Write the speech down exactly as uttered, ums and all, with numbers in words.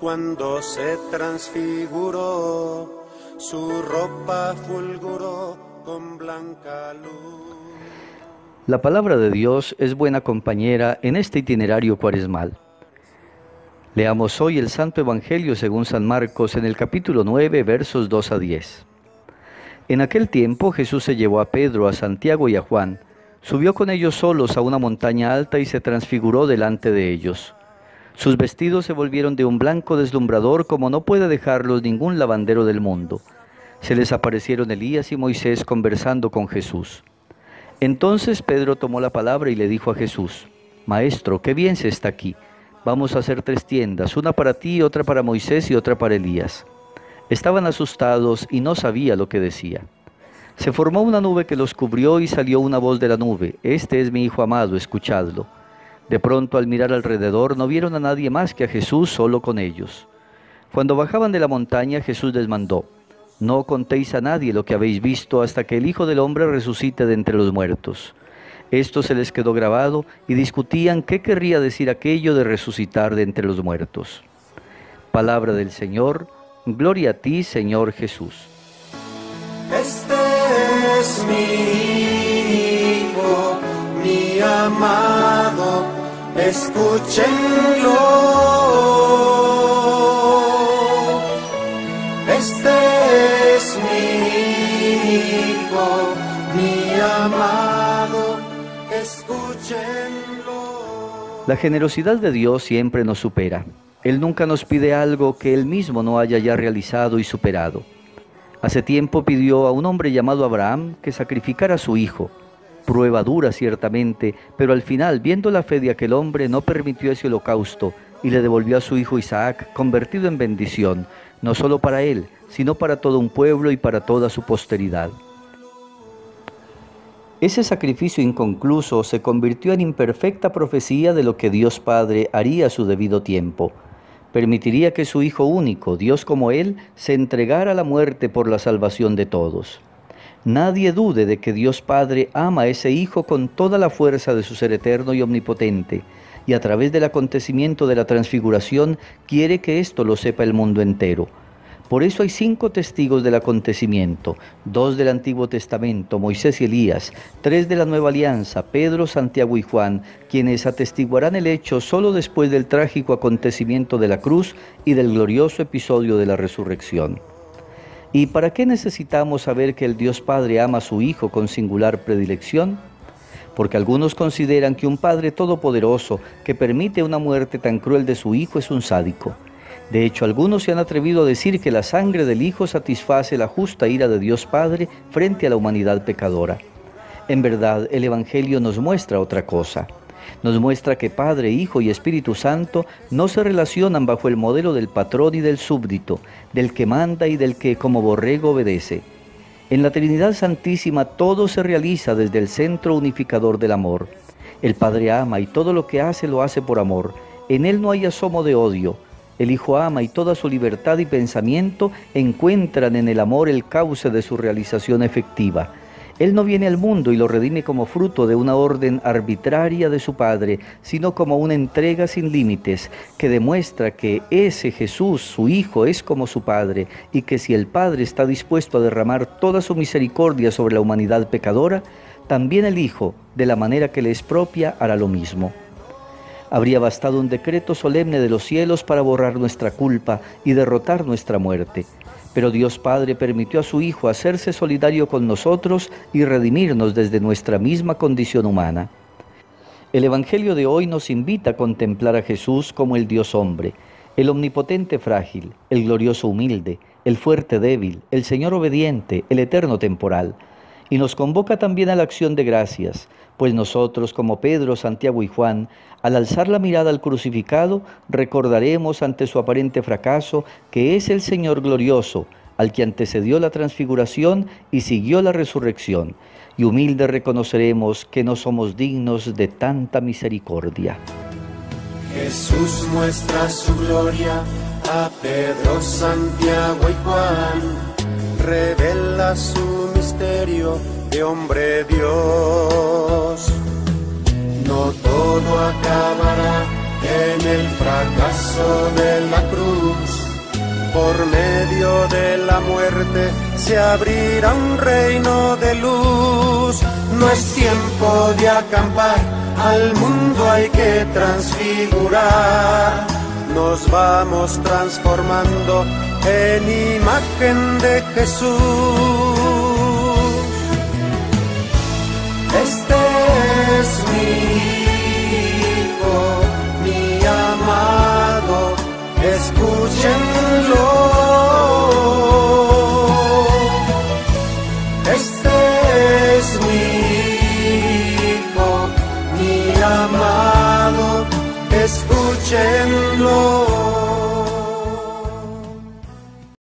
cuando se transfiguró, su ropa fulguró con blanca luz. La palabra de Dios es buena compañera en este itinerario cuaresmal. Leamos hoy el Santo Evangelio según San Marcos en el capítulo nueve, versos dos a diez. En aquel tiempo Jesús se llevó a Pedro, a Santiago y a Juan, subió con ellos solos a una montaña alta y se transfiguró delante de ellos. Sus vestidos se volvieron de un blanco deslumbrador como no puede dejarlos ningún lavandero del mundo. Se les aparecieron Elías y Moisés conversando con Jesús. Entonces Pedro tomó la palabra y le dijo a Jesús: Maestro, qué bien se está aquí. Vamos a hacer tres tiendas, una para ti, otra para Moisés y otra para Elías. Estaban asustados y no sabía lo que decía. Se formó una nube que los cubrió y salió una voz de la nube: Este es mi Hijo amado, escuchadlo. De pronto, al mirar alrededor, no vieron a nadie más que a Jesús solo con ellos. Cuando bajaban de la montaña, Jesús les mandó: No contéis a nadie lo que habéis visto hasta que el Hijo del Hombre resucite de entre los muertos. Esto se les quedó grabado y discutían qué querría decir aquello de resucitar de entre los muertos. Palabra del Señor. Gloria a ti, Señor Jesús. Este es mi Hijo, mi amado, escúchenlo. Este es mi Hijo, mi amado, escúchenlo. La generosidad de Dios siempre nos supera. Él nunca nos pide algo que Él mismo no haya ya realizado y superado. Hace tiempo pidió a un hombre llamado Abraham que sacrificara a su hijo. Prueba dura ciertamente, pero al final, viendo la fe de aquel hombre, no permitió ese holocausto y le devolvió a su hijo Isaac, convertido en bendición, no solo para él, sino para todo un pueblo y para toda su posteridad. Ese sacrificio inconcluso se convirtió en imperfecta profecía de lo que Dios Padre haría a su debido tiempo. Permitiría que su Hijo único, Dios como Él, se entregara a la muerte por la salvación de todos. Nadie dude de que Dios Padre ama a ese Hijo con toda la fuerza de su ser eterno y omnipotente, y a través del acontecimiento de la transfiguración quiere que esto lo sepa el mundo entero. Por eso hay cinco testigos del acontecimiento, dos del Antiguo Testamento, Moisés y Elías, tres de la Nueva Alianza, Pedro, Santiago y Juan, quienes atestiguarán el hecho solo después del trágico acontecimiento de la cruz y del glorioso episodio de la resurrección. ¿Y para qué necesitamos saber que el Dios Padre ama a su Hijo con singular predilección? Porque algunos consideran que un Padre todopoderoso que permite una muerte tan cruel de su Hijo es un sádico. De hecho, algunos se han atrevido a decir que la sangre del Hijo satisface la justa ira de Dios Padre frente a la humanidad pecadora. En verdad, el Evangelio nos muestra otra cosa. Nos muestra que Padre, Hijo y Espíritu Santo no se relacionan bajo el modelo del patrón y del súbdito, del que manda y del que como borrego obedece. En la Trinidad Santísima todo se realiza desde el centro unificador del amor. El Padre ama y todo lo que hace lo hace por amor. En Él no hay asomo de odio. El Hijo ama y toda su libertad y pensamiento encuentran en el amor el cauce de su realización efectiva. Él no viene al mundo y lo redime como fruto de una orden arbitraria de su Padre, sino como una entrega sin límites, que demuestra que ese Jesús, su Hijo, es como su Padre, y que si el Padre está dispuesto a derramar toda su misericordia sobre la humanidad pecadora, también el Hijo, de la manera que le es propia, hará lo mismo. Habría bastado un decreto solemne de los cielos para borrar nuestra culpa y derrotar nuestra muerte. Pero Dios Padre permitió a su Hijo hacerse solidario con nosotros y redimirnos desde nuestra misma condición humana. El Evangelio de hoy nos invita a contemplar a Jesús como el Dios hombre, el omnipotente frágil, el glorioso humilde, el fuerte débil, el Señor obediente, el eterno temporal. Y nos convoca también a la acción de gracias, pues nosotros, como Pedro, Santiago y Juan, al alzar la mirada al crucificado, recordaremos ante su aparente fracaso que es el Señor glorioso, al que antecedió la transfiguración y siguió la resurrección, y humilde reconoceremos que no somos dignos de tanta misericordia. Jesús muestra su gloria a Pedro, Santiago y Juan, revela su misterio de hombre Dios. No todo acabará En el fracaso de la cruz, por medio de la muerte, se abrirá un reino de luz. No es tiempo de acampar, al mundo hay que transfigurar. Nos vamos transformando en imagen de Jesús. Este es mi Hijo, mi amado, escúchenlo. Este es mi Hijo, mi amado, escúchenlo.